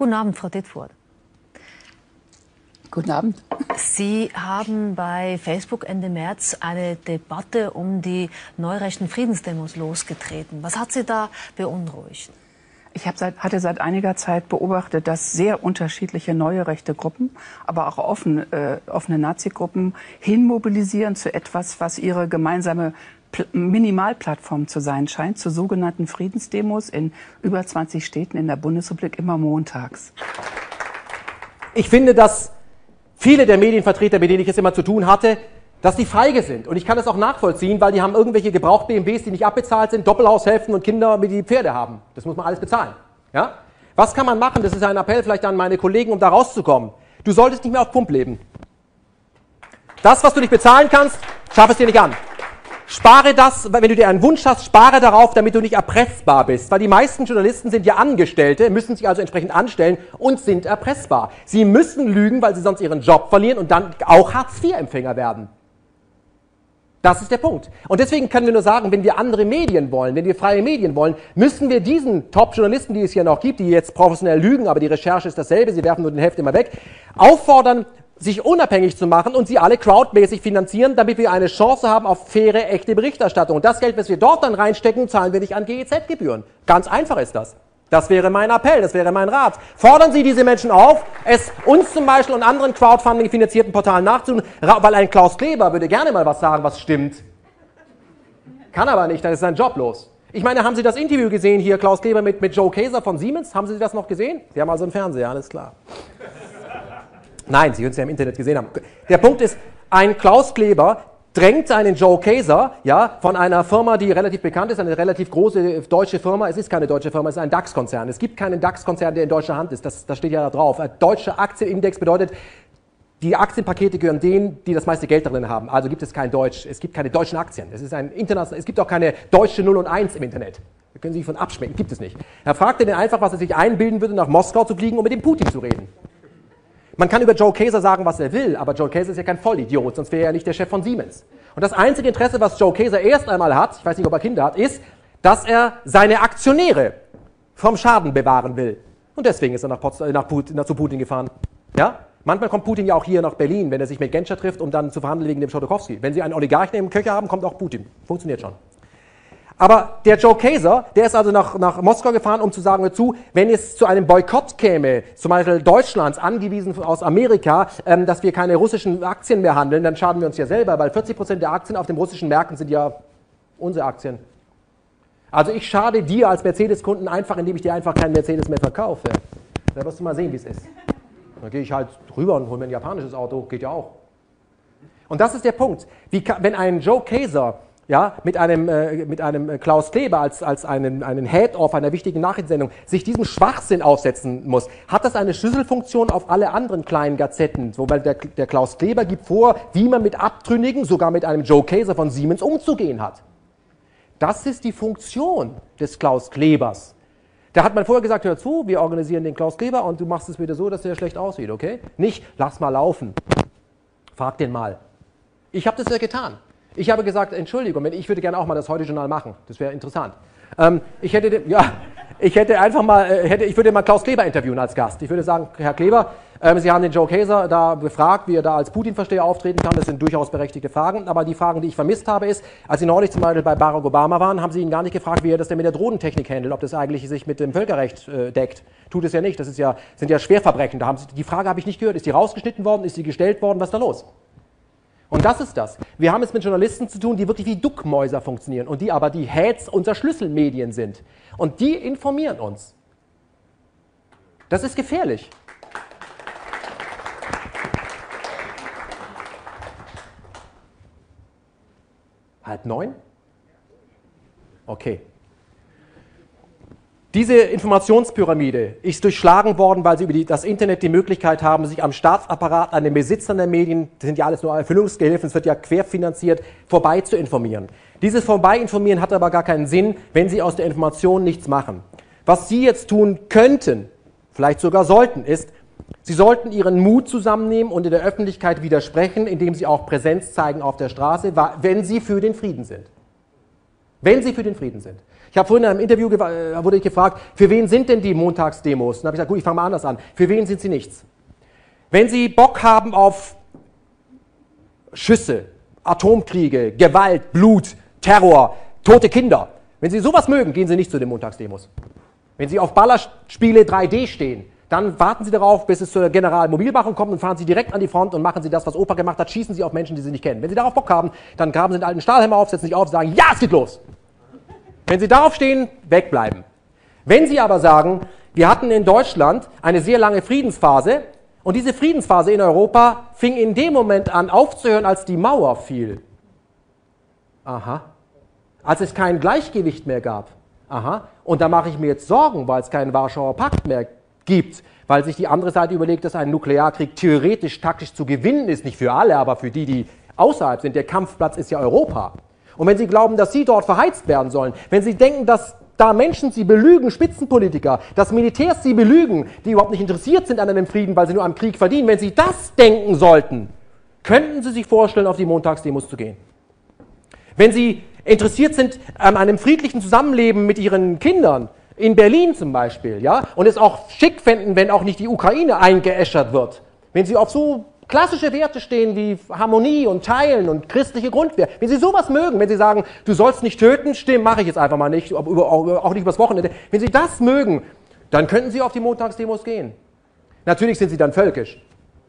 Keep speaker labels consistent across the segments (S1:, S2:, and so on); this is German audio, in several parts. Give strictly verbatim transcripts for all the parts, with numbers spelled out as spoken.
S1: Guten Abend, Frau Ditfurth.
S2: Guten Abend.
S1: Sie haben bei Facebook Ende März eine Debatte um die neurechten Friedensdemos losgetreten. Was hat Sie da beunruhigt?
S2: Ich hab seit, hatte seit einiger Zeit beobachtet, dass sehr unterschiedliche neue rechte Gruppen, aber auch offene, äh, offene Nazi-Gruppen hinmobilisieren zu etwas, was ihre gemeinsame Pl- Minimalplattform zu sein scheint, zu sogenannten Friedensdemos in über zwanzig Städten in der Bundesrepublik, immer montags.
S3: Ich finde, dass viele der Medienvertreter, mit denen ich es immer zu tun hatte, dass die feige sind. Und ich kann das auch nachvollziehen, weil die haben irgendwelche Gebraucht-B M Ws, die nicht abbezahlt sind, Doppelhaushälften und Kinder, mit die Pferde haben. Das muss man alles bezahlen. Ja? Was kann man machen? Das ist ein Appell vielleicht an meine Kollegen, um da rauszukommen. Du solltest nicht mehr auf Pump leben. Das, was du nicht bezahlen kannst, schaff es dir nicht an. Spare das, wenn du dir einen Wunsch hast, spare darauf, damit du nicht erpressbar bist. Weil die meisten Journalisten sind ja Angestellte, müssen sich also entsprechend anstellen und sind erpressbar. Sie müssen lügen, weil sie sonst ihren Job verlieren und dann auch Hartz vier Empfänger werden. Das ist der Punkt. Und deswegen können wir nur sagen, wenn wir andere Medien wollen, wenn wir freie Medien wollen, müssen wir diesen Top-Journalisten, die es hier noch gibt, die jetzt professionell lügen, aber die Recherche ist dasselbe, sie werfen nur den Hälfte immer weg, auffordern, sich unabhängig zu machen und sie alle crowdmäßig finanzieren, damit wir eine Chance haben auf faire, echte Berichterstattung. Und das Geld, was wir dort dann reinstecken, zahlen wir nicht an G E Z-Gebühren. Ganz einfach ist das. Das wäre mein Appell, das wäre mein Rat. Fordern Sie diese Menschen auf, es uns zum Beispiel und anderen Crowdfunding-finanzierten Portalen nachzutun, weil ein Klaus Kleber würde gerne mal was sagen, was stimmt. Kann aber nicht, dann ist sein Job los. Ich meine, haben Sie das Interview gesehen hier, Klaus Kleber mit, mit Joe Kaeser von Siemens? Haben Sie das noch gesehen? Sie haben also einen Fernseher, alles klar. Nein, Sie können es ja im Internet gesehen haben. Der Punkt ist, ein Klaus Kleber drängt einen Joe Kaeser, ja, von einer Firma, die relativ bekannt ist, eine relativ große deutsche Firma. Es ist keine deutsche Firma, es ist ein DAX-Konzern. Es gibt keinen DAX-Konzern, der in deutscher Hand ist. Das, das steht ja da drauf. Ein deutscher Aktienindex bedeutet, die Aktienpakete gehören denen, die das meiste Geld darin haben. Also gibt es kein Deutsch, es gibt keine deutschen Aktien. Es ist ein international, es gibt auch keine deutsche null und eins im Internet. Da können Sie sich von abschmecken, gibt es nicht. Er fragte den einfach, was er sich einbilden würde, nach Moskau zu fliegen, um mit dem Putin zu reden. Man kann über Joe Kaeser sagen, was er will, aber Joe Kaeser ist ja kein Vollidiot, sonst wäre er ja nicht der Chef von Siemens. Und das einzige Interesse, was Joe Kaeser erst einmal hat, ich weiß nicht, ob er Kinder hat, ist, dass er seine Aktionäre vom Schaden bewahren will. Und deswegen ist er nach, Potsdam, nach Putin, nach, zu Putin gefahren. Ja? Manchmal kommt Putin ja auch hier nach Berlin, wenn er sich mit Genscher trifft, um dann zu verhandeln wegen dem Chodorkowski. Wenn Sie einen Oligarchen im Köcher haben, kommt auch Putin. Funktioniert schon. Aber der Joe Kaeser, der ist also nach, nach Moskau gefahren, um zu sagen dazu, wenn es zu einem Boykott käme, zum Beispiel Deutschlands, angewiesen aus Amerika, ähm, dass wir keine russischen Aktien mehr handeln, dann schaden wir uns ja selber, weil vierzig Prozent der Aktien auf den russischen Märkten sind ja unsere Aktien. Also ich schade dir als Mercedes-Kunden einfach, indem ich dir einfach keinen Mercedes mehr verkaufe. Da wirst du mal sehen, wie es ist. Dann gehe ich halt rüber und hole mir ein japanisches Auto, geht ja auch. Und das ist der Punkt. Wie kann, wenn ein Joe Kaeser ja, mit einem, äh, mit einem Klaus Kleber als, als einen, einen Head-Off einer wichtigen Nachrichtensendung sich diesem Schwachsinn aussetzen muss, hat das eine Schlüsselfunktion auf alle anderen kleinen Gazetten. So, weil der, der Klaus Kleber gibt vor, wie man mit Abtrünnigen, sogar mit einem Joe Kaeser von Siemens umzugehen hat. Das ist die Funktion des Klaus Klebers. Da hat man vorher gesagt, hör zu, wir organisieren den Klaus Kleber und du machst es wieder so, dass der schlecht aussieht, okay? Nicht, lass mal laufen. Frag den mal. Ich habe das ja getan. Ich habe gesagt, Entschuldigung, ich würde gerne auch mal das Heute-Journal machen. Das wäre interessant. Ähm, ich hätte, den, ja, ich hätte einfach mal, äh, hätte, ich würde mal Klaus Kleber interviewen als Gast. Ich würde sagen, Herr Kleber, ähm, Sie haben den Joe Kaeser da befragt, wie er da als Putin-Versteher auftreten kann. Das sind durchaus berechtigte Fragen. Aber die Fragen, die ich vermisst habe, ist, als Sie neulich zum Beispiel bei Barack Obama waren, haben Sie ihn gar nicht gefragt, wie er das denn mit der Drohnentechnik handelt, ob das eigentlich sich mit dem Völkerrecht äh, deckt. Tut es ja nicht. Das ist ja, sind ja Schwerverbrechen. Da haben Sie, die Frage habe ich nicht gehört. Ist die rausgeschnitten worden? Ist sie gestellt worden? Was ist da los? Und das ist das. Wir haben es mit Journalisten zu tun, die wirklich wie Duckmäuser funktionieren und die aber die Heads unserer Schlüsselmedien sind. Und die informieren uns. Das ist gefährlich. Halb neun? Okay. Diese Informationspyramide ist durchschlagen worden, weil sie über die, das Internet die Möglichkeit haben, sich am Staatsapparat, an den Besitzern der Medien, das sind ja alles nur Erfüllungsgehilfen, es wird ja querfinanziert, vorbei zu informieren. Dieses Vorbeiinformieren hat aber gar keinen Sinn, wenn Sie aus der Information nichts machen. Was Sie jetzt tun könnten, vielleicht sogar sollten, ist, Sie sollten Ihren Mut zusammennehmen und in der Öffentlichkeit widersprechen, indem Sie auch Präsenz zeigen auf der Straße, wenn Sie für den Frieden sind. wenn sie für den Frieden sind. Ich habe vorhin in einem Interview äh, wurde ich gefragt, für wen sind denn die Montagsdemos? Und dann habe ich gesagt, gut, ich fange mal anders an. Für wen sind sie nichts? Wenn Sie Bock haben auf Schüsse, Atomkriege, Gewalt, Blut, Terror, tote Kinder, wenn Sie sowas mögen, gehen Sie nicht zu den Montagsdemos. Wenn Sie auf Ballerspiele drei D stehen, dann warten Sie darauf, bis es zur Generalmobilmachung kommt und fahren Sie direkt an die Front und machen Sie das, was Opa gemacht hat, schießen Sie auf Menschen, die Sie nicht kennen. Wenn Sie darauf Bock haben, dann graben Sie den alten Stahlhammer auf, setzen sich auf und sagen, ja, es geht los. Wenn Sie darauf stehen, wegbleiben. Wenn Sie aber sagen, wir hatten in Deutschland eine sehr lange Friedensphase und diese Friedensphase in Europa fing in dem Moment an aufzuhören, als die Mauer fiel. Aha. Als es kein Gleichgewicht mehr gab. Aha. Und da mache ich mir jetzt Sorgen, weil es keinen Warschauer Pakt mehr gibt, weil sich die andere Seite überlegt, dass ein Nuklearkrieg theoretisch taktisch zu gewinnen ist, nicht für alle, aber für die, die außerhalb sind. Der Kampfplatz ist ja Europa. Und wenn Sie glauben, dass Sie dort verheizt werden sollen, wenn Sie denken, dass da Menschen Sie belügen, Spitzenpolitiker, dass Militärs Sie belügen, die überhaupt nicht interessiert sind an einem Frieden, weil sie nur am Krieg verdienen, wenn Sie das denken sollten, könnten Sie sich vorstellen, auf die Montagsdemos zu gehen. Wenn Sie interessiert sind an einem friedlichen Zusammenleben mit Ihren Kindern, in Berlin zum Beispiel, ja, und es auch schick fänden, wenn auch nicht die Ukraine eingeäschert wird, wenn Sie auf so klassische Werte stehen wie Harmonie und Teilen und christliche Grundwerte, wenn Sie sowas mögen, wenn Sie sagen, du sollst nicht töten, stimmt, mache ich jetzt einfach mal nicht, auch nicht übers Wochenende, wenn Sie das mögen, dann könnten Sie auf die Montagsdemos gehen. Natürlich sind Sie dann völkisch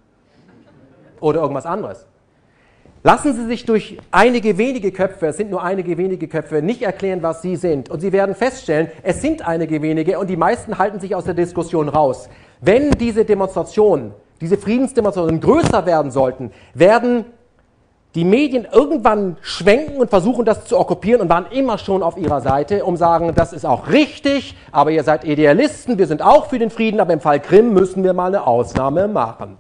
S3: oder irgendwas anderes. Lassen Sie sich durch einige wenige Köpfe, es sind nur einige wenige Köpfe, nicht erklären, was Sie sind. Und Sie werden feststellen, es sind einige wenige und die meisten halten sich aus der Diskussion raus. Wenn diese Demonstrationen, diese Friedensdemonstrationen größer werden sollten, werden die Medien irgendwann schwenken und versuchen, das zu okkupieren und waren immer schon auf ihrer Seite, um zu sagen, das ist auch richtig, aber ihr seid Idealisten, wir sind auch für den Frieden, aber im Fall Krim müssen wir mal eine Ausnahme machen.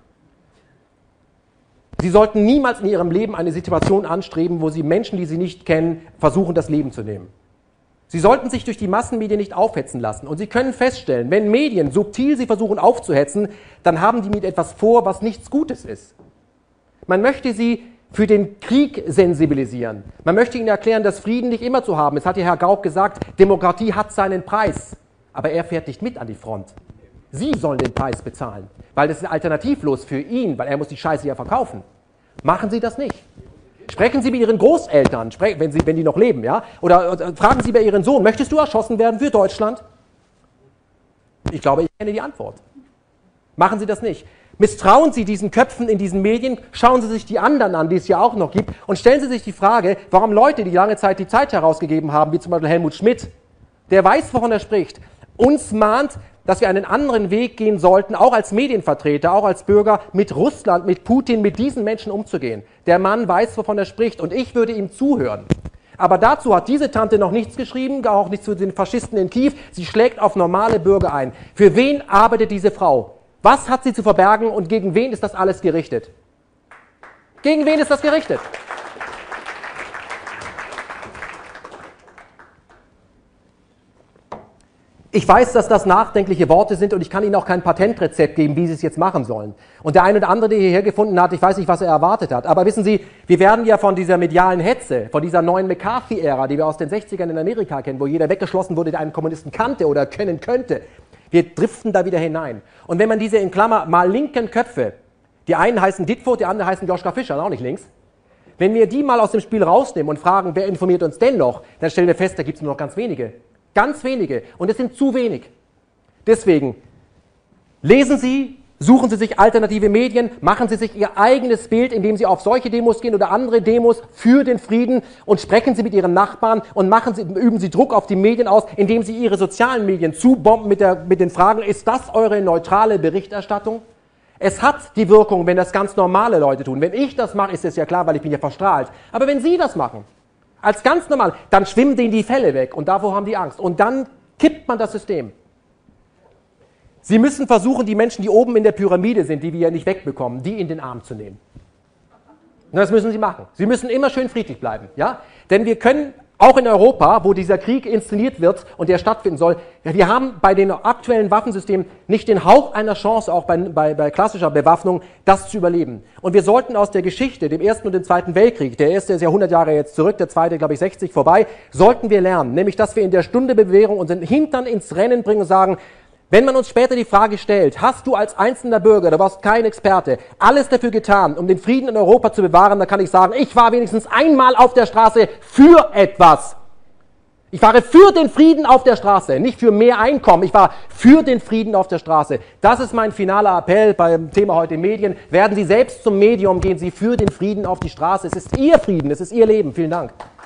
S3: Sie sollten niemals in Ihrem Leben eine Situation anstreben, wo Sie Menschen, die Sie nicht kennen, versuchen, das Leben zu nehmen. Sie sollten sich durch die Massenmedien nicht aufhetzen lassen. Und Sie können feststellen, wenn Medien subtil Sie versuchen aufzuhetzen, dann haben die mit etwas vor, was nichts Gutes ist. Man möchte Sie für den Krieg sensibilisieren. Man möchte Ihnen erklären, dass Frieden nicht immer zu haben ist. Hat ja Herr Gauck gesagt, Demokratie hat seinen Preis. Aber er fährt nicht mit an die Front. Sie sollen den Preis bezahlen, weil das ist alternativlos für ihn, weil er muss die Scheiße ja verkaufen. Machen Sie das nicht. Sprechen Sie mit Ihren Großeltern, wenn, Sie, wenn die noch leben, ja? Oder, oder fragen Sie bei Ihren Sohn, möchtest du erschossen werden für Deutschland? Ich glaube, ich kenne die Antwort. Machen Sie das nicht. Misstrauen Sie diesen Köpfen in diesen Medien, schauen Sie sich die anderen an, die es ja auch noch gibt, und stellen Sie sich die Frage, warum Leute, die lange Zeit die Zeit herausgegeben haben, wie zum Beispiel Helmut Schmidt, der weiß, wovon er spricht, uns mahnt, dass wir einen anderen Weg gehen sollten, auch als Medienvertreter, auch als Bürger, mit Russland, mit Putin, mit diesen Menschen umzugehen. Der Mann weiß, wovon er spricht, und ich würde ihm zuhören. Aber dazu hat diese Tante noch nichts geschrieben, auch nicht zu den Faschisten in Kiew. Sie schlägt auf normale Bürger ein. Für wen arbeitet diese Frau? Was hat sie zu verbergen und gegen wen ist das alles gerichtet? Gegen wen ist das gerichtet? Ich weiß, dass das nachdenkliche Worte sind und ich kann Ihnen auch kein Patentrezept geben, wie Sie es jetzt machen sollen. Und der eine oder andere, der hierher gefunden hat, ich weiß nicht, was er erwartet hat. Aber wissen Sie, wir werden ja von dieser medialen Hetze, von dieser neuen McCarthy-Ära, die wir aus den sechzigern in Amerika kennen, wo jeder weggeschlossen wurde, der einen Kommunisten kannte oder kennen könnte, wir driften da wieder hinein. Und wenn man diese in Klammer mal linken Köpfe, die einen heißen Ditfurth, die anderen heißen Joschka Fischer, auch nicht links, wenn wir die mal aus dem Spiel rausnehmen und fragen, wer informiert uns denn noch, dann stellen wir fest, da gibt es nur noch ganz wenige. Ganz wenige. Und es sind zu wenig. Deswegen, lesen Sie, suchen Sie sich alternative Medien, machen Sie sich Ihr eigenes Bild, indem Sie auf solche Demos gehen oder andere Demos für den Frieden und sprechen Sie mit Ihren Nachbarn und machen Sie, üben Sie Druck auf die Medien aus, indem Sie Ihre sozialen Medien zubomben mit, der, mit den Fragen, ist das eure neutrale Berichterstattung? Es hat die Wirkung, wenn das ganz normale Leute tun. Wenn ich das mache, ist es ja klar, weil ich bin ja verstrahlt. Aber wenn Sie das machen, als ganz normal, dann schwimmen denen die Fälle weg und davor haben die Angst. Und dann kippt man das System. Sie müssen versuchen, die Menschen, die oben in der Pyramide sind, die wir ja nicht wegbekommen, die in den Arm zu nehmen. Und das müssen Sie machen. Sie müssen immer schön friedlich bleiben, ja? Denn wir können auch in Europa, wo dieser Krieg inszeniert wird und der stattfinden soll, wir haben bei den aktuellen Waffensystemen nicht den Hauch einer Chance, auch bei, bei, bei klassischer Bewaffnung, das zu überleben. Und wir sollten aus der Geschichte, dem Ersten und dem Zweiten Weltkrieg, der erste ist ja hundert Jahre jetzt zurück, der zweite, glaube ich, sechzig vorbei, sollten wir lernen, nämlich, dass wir in der Stunde Bewährung unseren Hintern ins Rennen bringen und sagen, wenn man uns später die Frage stellt, hast du als einzelner Bürger, du warst kein Experte, alles dafür getan, um den Frieden in Europa zu bewahren, dann kann ich sagen, ich war wenigstens einmal auf der Straße für etwas. Ich fahre für den Frieden auf der Straße, nicht für mehr Einkommen, ich war für den Frieden auf der Straße. Das ist mein finaler Appell beim Thema heute Medien. Werden Sie selbst zum Medium, gehen Sie für den Frieden auf die Straße. Es ist Ihr Frieden, es ist Ihr Leben. Vielen Dank.